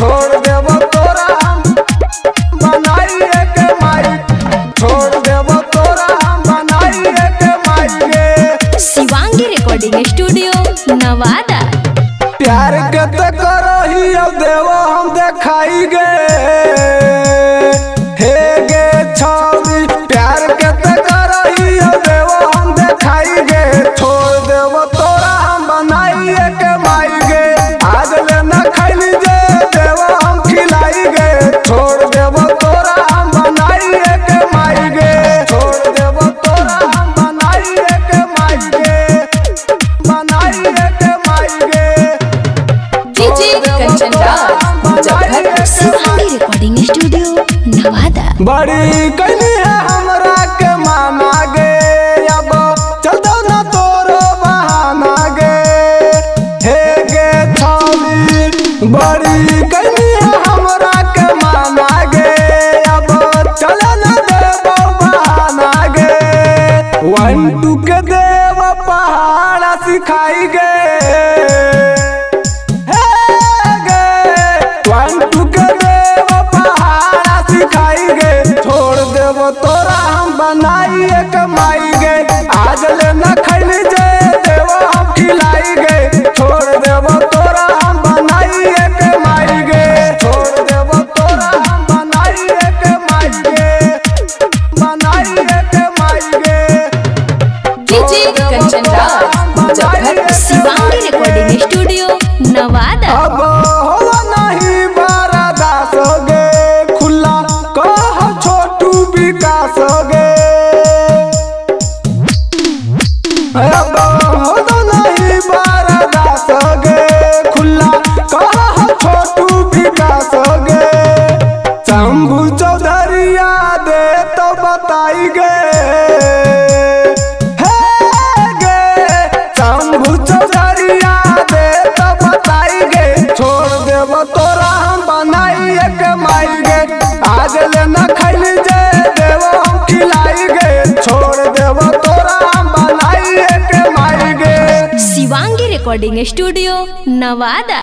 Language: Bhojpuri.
छोड़ देव तोरा हम बनाइए के माई, छोड़ देव तोरा हम बनाइए के माई गे। Shivangi recording studio Nawada. प्यार के तो करही अब देव हम देखाई गे, हे गे छौरी प्यार के तो करही अब देव हम देखाई गे। छोड़ देव तोरा हम बनाइए के माई गे, आज ले न खैली जे देव हम खिलाई गे। छोड़ देव तोरा हम बनाइए के माई गे, छोड़ देव तोरा हम बनाइए के माई गे, बनाइए के माई गे। Shivangi recording studio Nawada. बड़ी कनी है हमरा के माना गे, अब चल दो ना तोरो बहाना गे, हे गे छौरी बड़ी कनी है हमरा के माना गे, अब चल ना देबो बहाना गे। 1 2 के देव पहाड़ा सिखाई गे, तोरा हम बनाइए के माई गे, आज ले न खैली जे देव हम खिलाई गे। छोड़ देव तोरा हम बनाइए के माई गे, छोड़ देव तोरा हम बनाइए के माई गे, बनाइए के माई गे। Shivangi recording studio Nawada. अब हो नहीं बारा दास गे, खुला कह छोटू विकास गे, अब हो नहीं बारा दास गे, खुला कह छोटू विकास गे। शंभू चौधरिया दे तो बताई गे, हे गे शंभू चौधरिया दे तो बताई गे। छोड़ देव तोरा हम बनाइए के माई गे, आज ले न खैली जे देव हम खिलाई गे। छोड़ देव तोरा हम बनाइए के माई गे। Shivangi recording studio Nawada.